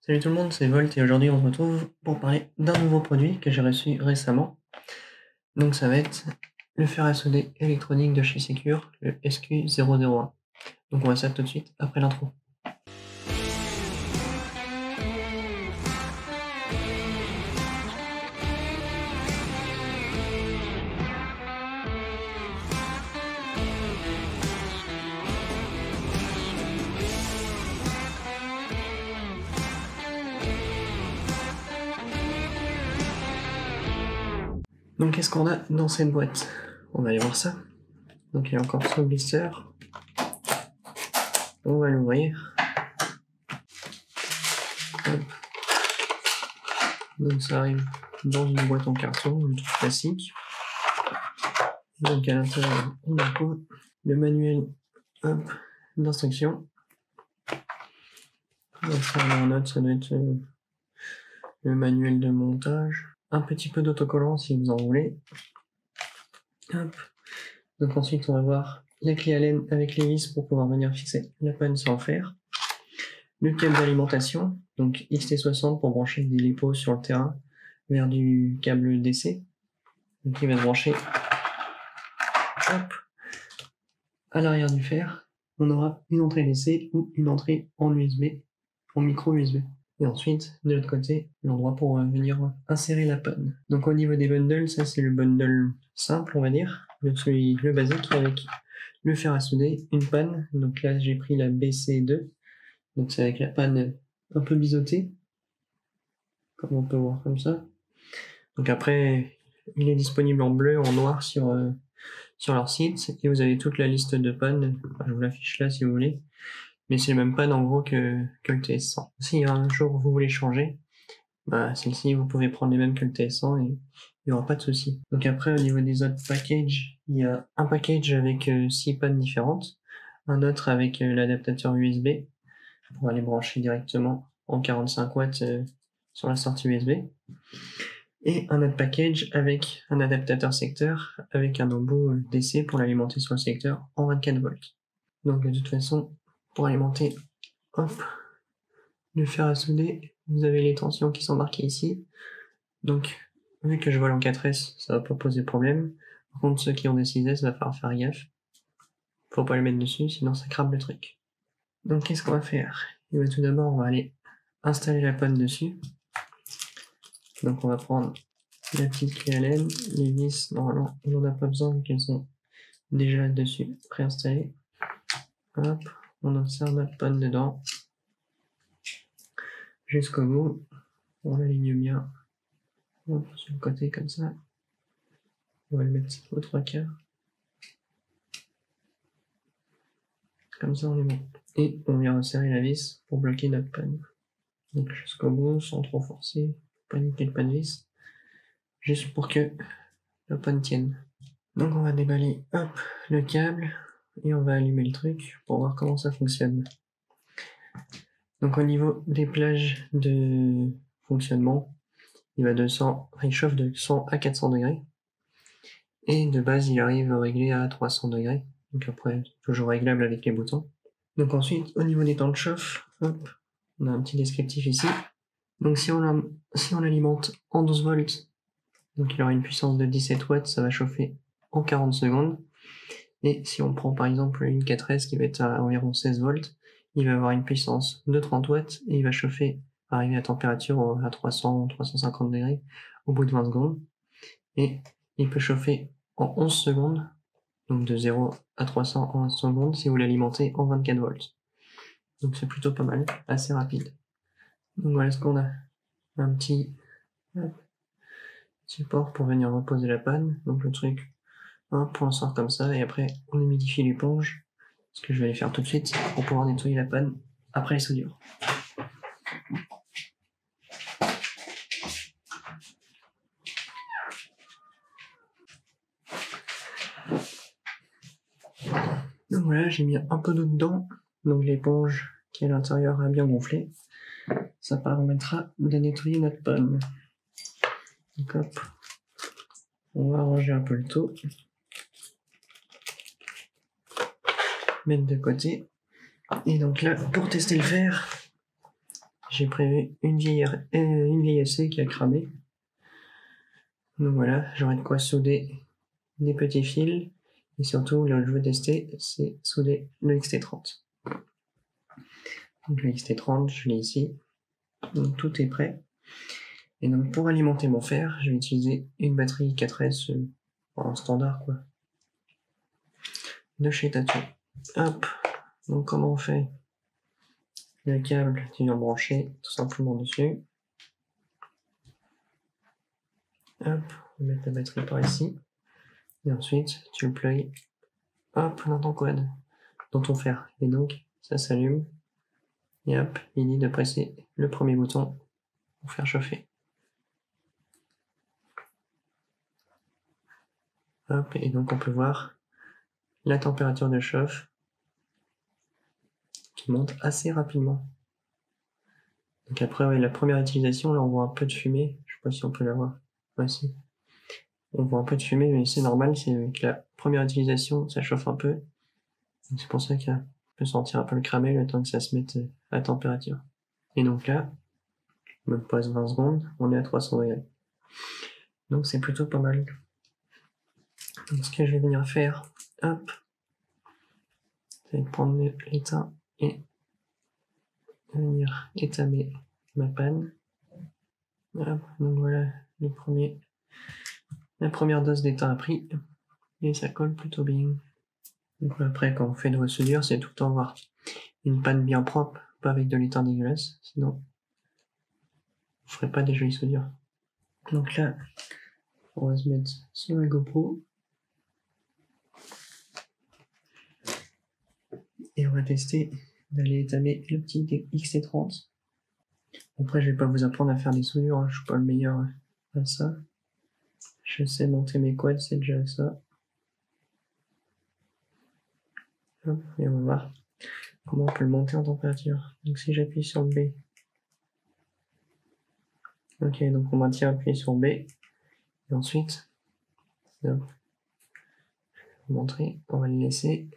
Salut tout le monde, c'est Volt et aujourd'hui on se retrouve pour parler d'un nouveau produit que j'ai reçu récemment. Donc ça va être le fer à souder électronique de chez Secure, le SQ001. Donc on voit ça tout de suite après l'intro. Donc qu'est-ce qu'on a dans cette boîte? On va aller voir ça. Donc il y a encore son blister. On va l'ouvrir. Donc ça arrive dans une boîte en carton, un truc classique. Donc à l'intérieur, on a quoi? Le manuel d'instruction. Donc ça, en note, ça doit être le manuel de montage. Un petit peu d'autocollant si vous en voulez. Hop. Donc ensuite, on va voir la clé Allen avec les vis pour pouvoir venir fixer la panne sans fer. Le câble d'alimentation, donc XT60 pour brancher des LiPos sur le terrain vers du câble DC. Donc il va se brancher hop, à l'arrière du fer. On aura une entrée DC ou une entrée en USB, en micro USB. Et ensuite, de l'autre côté, l'endroit pour venir insérer la panne. Donc au niveau des bundles, ça c'est le bundle simple, on va dire, le basique avec le fer à souder, une panne. Donc là j'ai pris la BC2, donc c'est avec la panne un peu biseautée, comme on peut voir comme ça. Donc après, il est disponible en bleu, en noir sur leur site, et vous avez toute la liste de pannes. Enfin, je vous l'affiche là si vous voulez. Mais c'est le même panne en gros que le TS100. Si un jour vous voulez changer, bah celle-ci vous pouvez prendre les mêmes que le TS100 et il n'y aura pas de souci. Donc après au niveau des autres packages, il y a un package avec 6 pannes différentes, un autre avec l'adaptateur USB pour aller brancher directement en 45 watts sur la sortie USB, et un autre package avec un adaptateur secteur avec un embout DC pour l'alimenter sur le secteur en 24 volts. Donc de toute façon, pour alimenter le fer à souder, vous avez les tensions qui sont marquées ici. Donc, vu que je vole en 4S, ça va pas poser problème. Par contre, ceux qui ont des 6S, va falloir faire gaffe. Faut pas les mettre dessus, sinon ça crame le truc. Donc, qu'est-ce qu'on va faire? Et bien, tout d'abord, on va aller installer la panne dessus. Donc, on va prendre la petite clé Allen, les vis, normalement, on n'en a pas besoin vu qu'elles sont déjà dessus, préinstallées. Hop, on insère notre panne dedans jusqu'au bout, on l'aligne bien. Hop, sur le côté comme ça, on va le mettre aux 3/4, comme ça on est bon. Et on vient resserrer la vis pour bloquer notre panne. Donc jusqu'au bout, sans trop forcer, pas niquer le panne vis, juste pour que la panne tienne. Donc on va déballer le câble et on va allumer le truc pour voir comment ça fonctionne. Donc au niveau des plages de fonctionnement, il chauffe de 100 à 400 degrés. Et de base, il arrive à régler à 300 degrés. Donc après, toujours réglable avec les boutons. Donc ensuite, au niveau des temps de chauffe, on a un petit descriptif ici. Donc si on l'alimente en 12 volts, donc il aura une puissance de 17 watts, ça va chauffer en 40 secondes. Et si on prend par exemple une 4S qui va être à environ 16 volts, il va avoir une puissance de 30 watts et il va chauffer, arriver à température à 300-350 degrés au bout de 20 secondes. Et il peut chauffer en 11 secondes, donc de 0 à 300 en 11 secondes si vous l'alimentez en 24 volts. Donc c'est plutôt pas mal, assez rapide. Donc voilà ce qu'on a. Un petit support pour venir reposer la panne. Donc le truc, on sort comme ça et après on humidifie l'éponge, ce que je vais aller faire tout de suite pour pouvoir nettoyer la panne après les soudures. Donc voilà, j'ai mis un peu d'eau dedans, donc l'éponge qui est à l'intérieur a bien gonflé. Ça permettra de nettoyer notre panne. Donc hop, on va arranger un peu le tout, mettre de côté. Et donc là, pour tester le fer, j'ai prévu une vieille essai qui a cramé. Donc voilà, j'aurai de quoi souder des petits fils. Et surtout, là où je veux tester, c'est souder le XT30. Donc le XT30, je l'ai ici. Donc tout est prêt. Et donc pour alimenter mon fer, je vais utiliser une batterie 4S en standard quoi. De chez Tatsu. Hop. Donc comment on fait? Le câble, tu viens brancher tout simplement dessus. Hop, on va mettre la batterie par ici. Et ensuite, tu le plugues, hop, dans ton quad, dans ton fer. Et donc, ça s'allume. Et hop, il dit de presser le premier bouton pour faire chauffer. Hop, et donc on peut voir la température de chauffe qui monte assez rapidement. Donc après, ouais, la première utilisation, là on voit un peu de fumée. Je sais pas si on peut la voir. Ouais, si. On voit un peu de fumée, mais c'est normal, c'est que la première utilisation, ça chauffe un peu. C'est pour ça qu'on peut sentir un peu le cramer le temps que ça se mette à température. Et donc là, même pas 20 secondes, on est à 300 degrés. Donc c'est plutôt pas mal. Donc ce que je vais venir faire, hop, c'est prendre l'étain et venir étamer ma panne. Hop, donc voilà la première dose d'étain a pris et ça colle plutôt bien. Donc après quand on fait de soudure, c'est tout le temps avoir une panne bien propre, pas avec de l'étain dégueulasse, sinon on ferait pas des jolies soudures. Donc là, on va se mettre sur la GoPro et on va tester d'aller étamer le petit XT30. Après, je vais pas vous apprendre à faire des soudures, hein. Je suis pas le meilleur à ça. Je sais monter mes quads, c'est déjà ça. Hop, et on va voir comment on peut le monter en température. Donc si j'appuie sur B. Ok, donc on maintient appuyé sur B. Et ensuite, hop, je vais vous montrer, on va le laisser.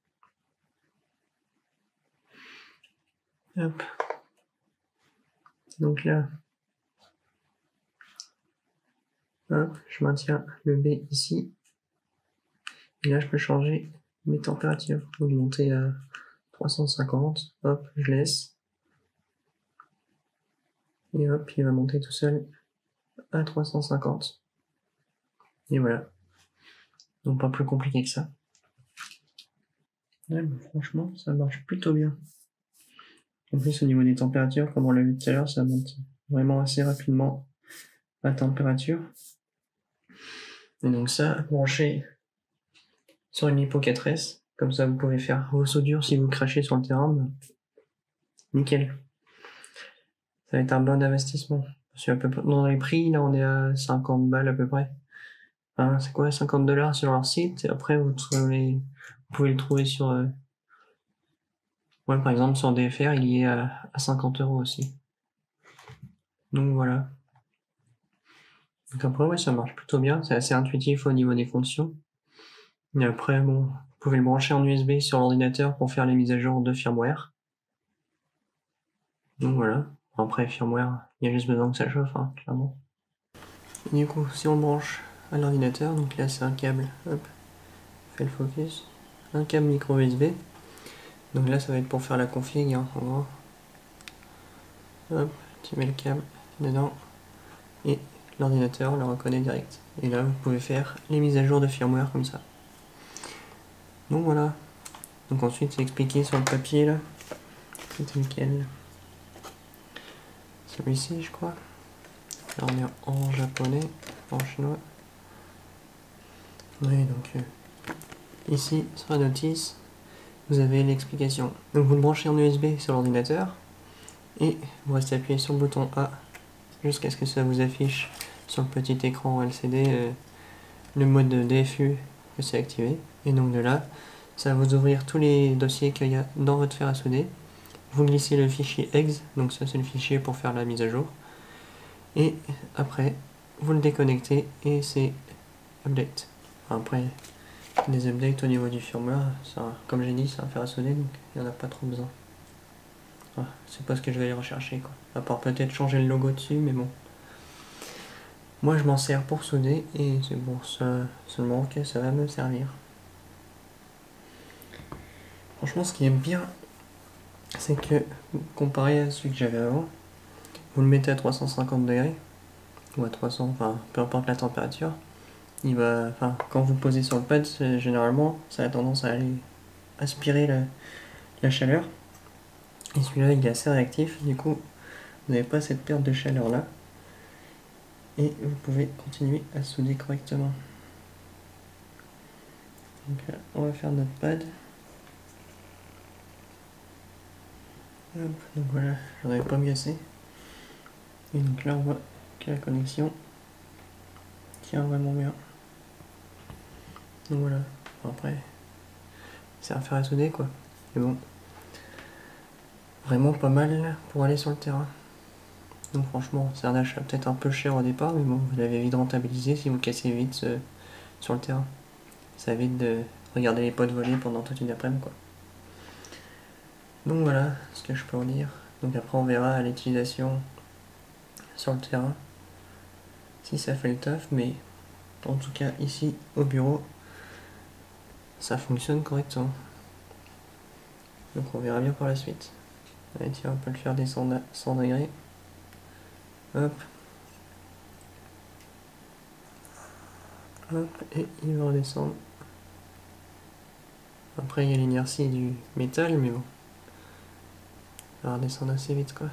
Hop. Donc là, hop, je maintiens le B ici. Et là, je peux changer mes températures. Donc monter à 350. Hop, je laisse. Et hop, il va monter tout seul à 350. Et voilà. Donc pas plus compliqué que ça. Ouais, bah, franchement, ça marche plutôt bien. En plus, au niveau des températures, comme on l'a vu tout à l'heure, ça monte vraiment assez rapidement la température. Et donc ça, branché sur une Lipo 4S, comme ça vous pouvez faire vos soudures si vous crachez sur le terrain. Bah, nickel. Ça va être un bon investissement. Parce que dans les prix, là on est à 50 balles à peu près. Enfin, c'est quoi, 50 $ sur leur site. Et après, vous pouvez le trouver sur... ouais, par exemple, sur DFR, il y est à 50 € aussi. Donc voilà. Donc après, ouais, ça marche plutôt bien. C'est assez intuitif au niveau des fonctions. Et après, bon, vous pouvez le brancher en USB sur l'ordinateur pour faire les mises à jour de firmware. Donc voilà. Après, firmware, il y a juste besoin que ça chauffe, hein, clairement. Et du coup, si on le branche à l'ordinateur, donc là, c'est un câble, hop, fait le focus, un câble micro USB. Donc là, ça va être pour faire la config, hein, en gros. Hop, tu mets le câble dedans et l'ordinateur le reconnaît direct. Et là, vous pouvez faire les mises à jour de firmware comme ça. Donc voilà. Donc ensuite, c'est expliqué sur le papier là. C'était lequel? Celui-ci, je crois. Là, on est en japonais, en chinois. Oui, donc ici, sur la notice, vous avez l'explication. Donc vous le branchez en USB sur l'ordinateur et vous restez appuyé sur le bouton A jusqu'à ce que ça vous affiche sur le petit écran LCD le mode DFU que c'est activé. Et donc de là, ça va vous ouvrir tous les dossiers qu'il y a dans votre fer à souder. Vous glissez le fichier exe, donc ça c'est le fichier pour faire la mise à jour. Et après, vous le déconnectez et c'est update. Après, des updates au niveau du firmware, ça, comme j'ai dit, c'est un fer à souder, donc il n'y en a pas trop besoin. c'est pas ce que je vais aller rechercher, quoi. À part peut-être changer le logo dessus, mais bon. Moi, je m'en sers pour souder, et c'est pour ça seulement que ça va me servir. Franchement, ce qui est bien, c'est que, comparé à celui que j'avais avant, vous le mettez à 350 degrés, ou à 300, enfin, peu importe la température, il va, enfin, quand vous posez sur le pad, généralement, ça a tendance à aller aspirer la chaleur. Et celui-là, il est assez réactif, du coup, vous n'avez pas cette perte de chaleur là. Et vous pouvez continuer à souder correctement. Donc là, on va faire notre pad. Hop, donc voilà, j'en avais pas mis assez. Et donc là, on voit que la connexion tient vraiment bien. Donc voilà, après, c'est à faire à souder quoi. Mais bon, vraiment pas mal pour aller sur le terrain. Donc franchement, c'est un achat peut-être un peu cher au départ, mais bon, vous l'avez vite rentabilisé si vous cassez vite sur le terrain. Ça évite de regarder les potes voler pendant toute une après-midi quoi. Donc voilà ce que je peux en dire. Donc après on verra à l'utilisation sur le terrain si ça fait le taf, mais en tout cas ici au bureau ça fonctionne correctement. Donc on verra bien par la suite. Allez tiens, on peut le faire descendre à 100 degrés. Hop. Hop, et il va redescendre. Après il y a l'inertie du métal, mais bon. Il va redescendre assez vite quoi.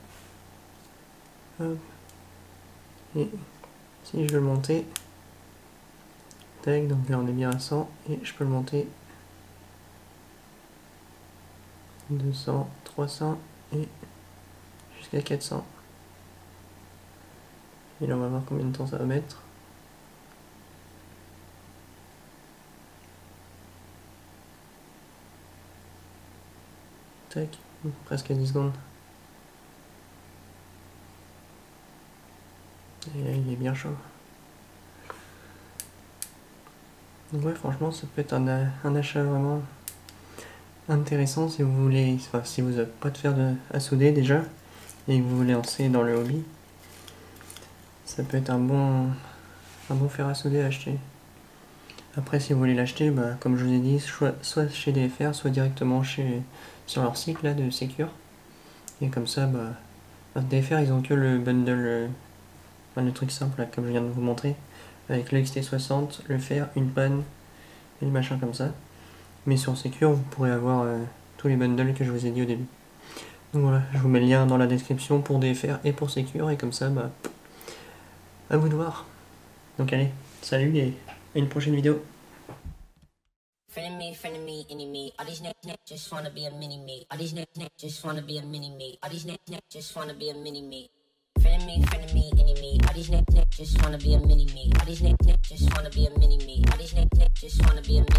Hop. Et si je veux le monter, tac, donc là on est bien à 100 et je peux le monter 200, 300 et jusqu'à 400. Et là on va voir combien de temps ça va mettre. Tac, presque à 10 secondes. Et là il est bien chaud. Donc ouais, franchement ça peut être un achat vraiment intéressant si vous voulez, enfin si vous n'avez pas de fer à souder déjà et que vous voulez lancer dans le hobby. Ça peut être un bon fer à souder à acheter. Après si vous voulez l'acheter, bah, comme je vous ai dit, soit chez DFR, soit directement sur leur site là de Secure. Et comme ça, DFR ils ont que le bundle, le truc simple là, comme je viens de vous montrer, avec le XT60, le fer, une panne et le machin comme ça. Mais sur Secure vous pourrez avoir tous les bundles que je vous ai dit au début. Donc voilà, je vous mets le lien dans la description pour DFR et pour Secure, et comme ça, à vous de voir. Donc allez, salut et à une prochaine vidéo. Friend of me, enemy. All these niggas just wanna be a mini me. All these niggas just wanna be a mini me. All these niggas just wanna be a mini me. Friend of me, enemy. All these niggas just wanna be a mini me. All these niggas just wanna be a mini me. All these niggas just wanna be a mini me.